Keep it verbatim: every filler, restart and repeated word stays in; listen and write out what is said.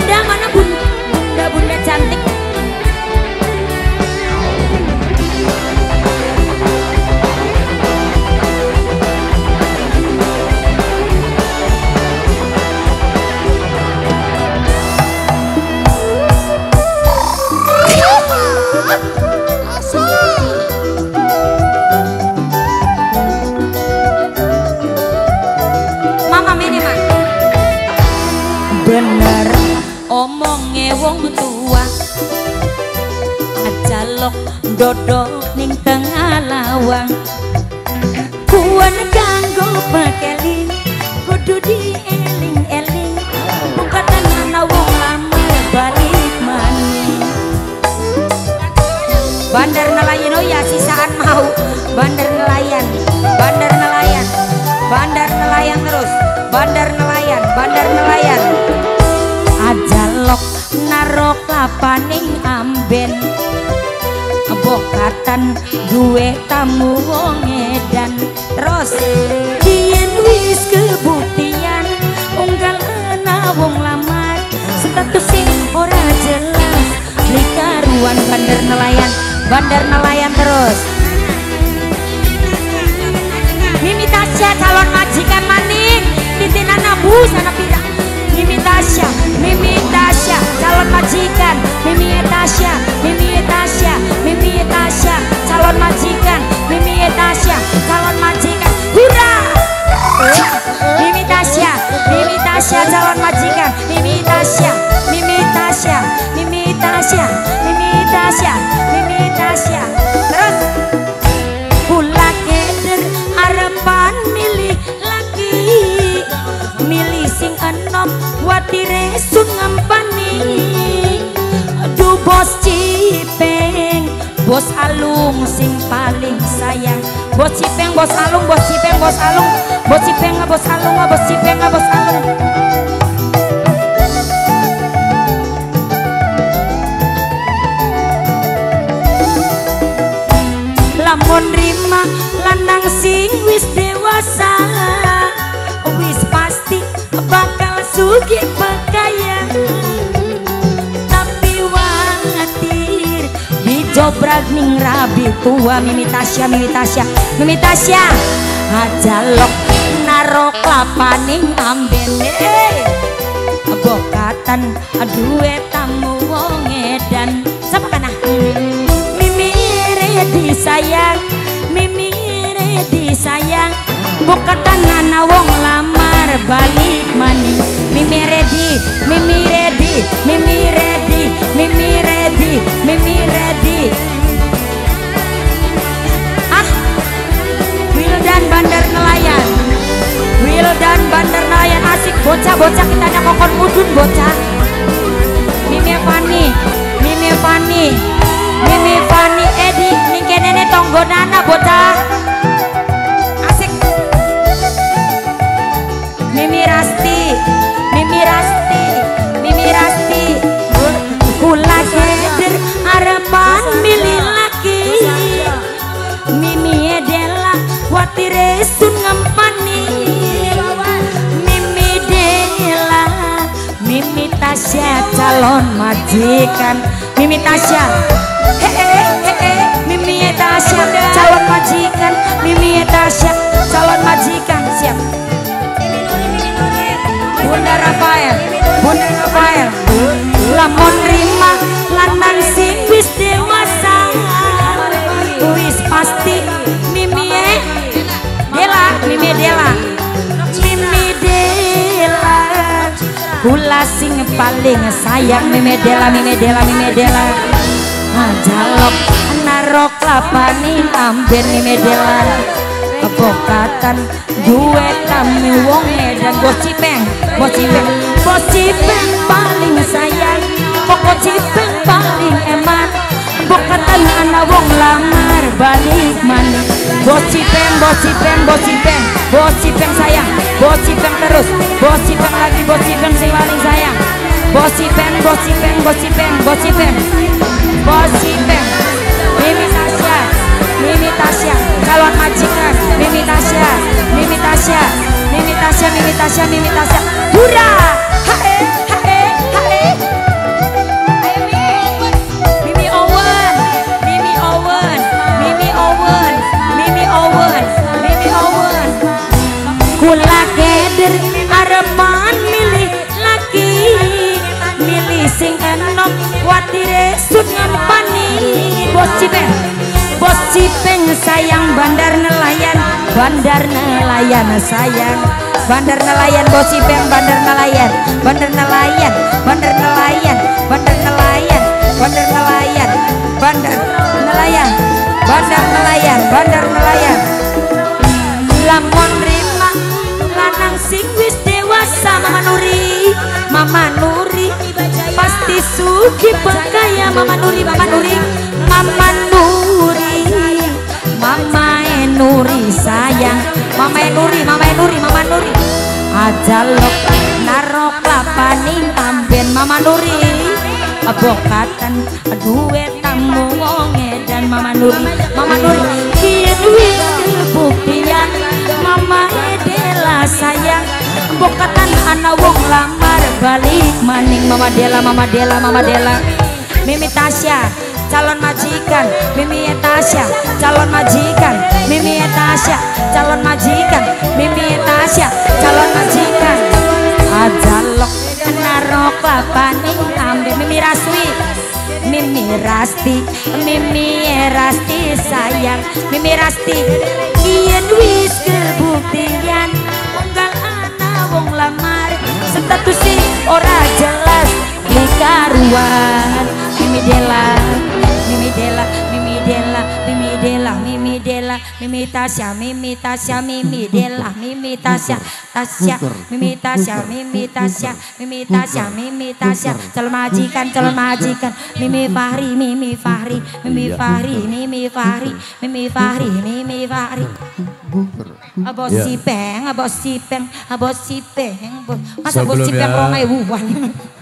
bunda mana bunda? Bunda bunda cantik. Bener omongnya wong tua, aja lok dodok ning tengah lawang. Kuan kanggo pakeli kudu dieling-eling, bukan ana wong lama balik maning. Bandar nelayan oh ya sisaan mau bandar nelayan, bandar nelayan, bandar nelayan terus, bandar nelayan, bandar nelayan. Ajalok narok lapaning amben, bokatan duwe tamu wong edan. Terus yen wis kebuktian unggal ana wong lamar, status sing ora jelas likaruan bandar nelayan, bandar nelayan terus. Mimi Tasya calon majikan maning titinan nabus anak pirang. Mimi Tasya, Mimi Tasya, calon majikan. Mimi Tasya, Mimi Tasya, Mimi Tasya, calon majikan. Mimi Tasya, calon majikan. Hurra! Mimi Tasya, Mimi Tasya, calon majikan. Mimi Tasya, Mimi Tasya, Mimi Tasya, Mimi Tasya, Mimi Tasya. Terus kula keder arepan milih laki, milih sing enom watire sun ngampani. Aduh bos Cipeng, bos Alung sing paling sayang. Bos Cipeng, bos Alung, bos Cipeng, bos Alung, bos Cipeng, bos Alung, bos Cipeng, bos Alung. Lamun rima lanang sing wis dewasa, wis pasti bakal sugih pakaian. Tapi watir dijobrak ning rabi tua. Mimi Tasya, Mimi Tasya, Mimi Tasya, ajalok narok lapaning ambene, bokatan duwe tamu wong edan. Sapa kana? Mimi redi sayang, Mimi redi sayang, bokatan ana wong lamar balik maning. Mimi ready, Mimi ready, Mimi ready, Mimi ready, Mimi ready. Ah, Wildan bandar nelayan, Wildan bandar nelayan asik. Bocah-bocah kita ada kokon mudun bocah. Mimi Fani, Mimi Fani, Mimi Fani Edi, ning kene tonggonana bocah. Mimi Rasti, Mimi Rasti, Mimi Rasti, kula keder arepan milih laki. Mimi Dela watire sun ngampani. Mimi Dela, Mimi Tasya calon majikan. Mimi Tasya, hehe hehe, Mimi Tasya calon majikan. Mimi Tasya calon majikan. Siap. Bunda Rafael, Bunda Rafael, lamun rima lanang sing wis dewasa, wis pasti Mimi Dela, Mimi Dela, Mimi Dela, kula sing paling sayang. Mimi Dela, Mimi Dela, Mimi Dela, ajalok narok lapaning amben. Mimi Dela, bokatan duwe tamu wong edan. Bos Cipeng, Bos Cipeng, Bos Cipeng paling sayang, pokok Cipeng paling eman, bokatan ana wong lamar balik maning. Bos Cipeng, Bos Cipeng, Bos Cipeng, Bos Cipeng sayang, Bos Cipeng terus, Bos Cipeng lagi, Bos Cipeng sing paling sayang. Bos Cipeng, Bos Cipeng, Bos Cipeng, Bos Cipeng, Bos Cipeng. Mimi Tasya, Mimi Tasya calon majikan. Mimi Tasya, Mimi Tasya, Mimi Tasya, Mimi Tasya, Mimi Tasya. Hurra! Hae, hae, hae, khawatir sud ngampani bos Cipeng bos Cipeng sayang bandar nelayan bandar nelayan sayang bandar nelayan bos Cipeng bandar nelayan bandar nelayan bandar nelayan bandar nelayan bandar nelayan bandar nelayan bandar nelayan bandar nelayan lamun rima lanang sing wis dewasa Mama Nuri Mama Nuri pasti suki pekaya Mama Nuri Mama Nuri Mama Nuri Mama Nuri sayang Mama Nuri Mama Nuri Mama Nuri ajalok narok lapaning tamben Mama Nuri abokatan duwe tamu ngedan Mama Nuri Mama Nuri kien wis kebuktian Mama Dela sayang bokatan ana wong lamar balik maning Mama Dela Mama Dela Mama Dela Mimi Tasya calon majikan Mimi Tasya calon majikan Mimi Tasya calon majikan Mimi Tasya calon majikan ajalok narok papaning tambe Mimi Raswi Mimi Rasti Mimi Rasti sayang Mimi Rasti yen wis kebuktian unggal ana wong lamar status si ora jelas likaruan Mimi Dela Mimi Dela Mimi Dela Mimi Dela Mimi Dela Mimi Tasya Mimi Tasya Mimi Dela Mimi Tasya Tasya Mimi Tasya Mimi Tasya Mimi Tasya Mimi Tasya calon majikan calon majikan Mimi Fahri Mimi Fahri Mimi Fahri Mimi Fahri Mimi Fahri Mimi Fahri Abos Cipeng Abos Cipeng Abos Cipeng masa bos Cipeng rongai wuan